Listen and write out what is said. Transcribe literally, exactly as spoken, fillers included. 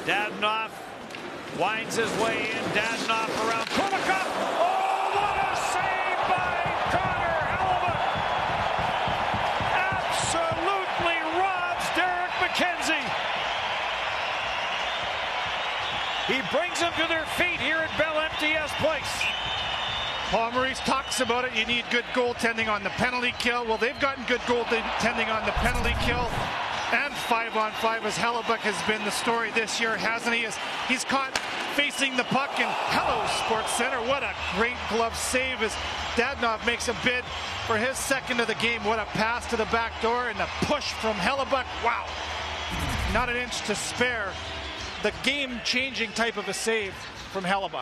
Dadonov winds his way in. Dadonov around Kulikov. Oh, what a save by Connor Hellebuyck! Absolutely robs Derek MacKenzie. He brings them to their feet here at Bell M T S Place. Paul Maurice talks about it. You need good goaltending on the penalty kill. Well, they've gotten good goaltending on the penalty kill and five on five, as Hellebuyck has been the story this year, hasn't he? As he's caught facing the puck, and hello, Sports Center. What a great glove save as Dadonov makes a bid for his second of the game. What a pass to the back door and the push from Hellebuyck. Wow, not an inch to spare. The game-changing type of a save from Hellebuyck.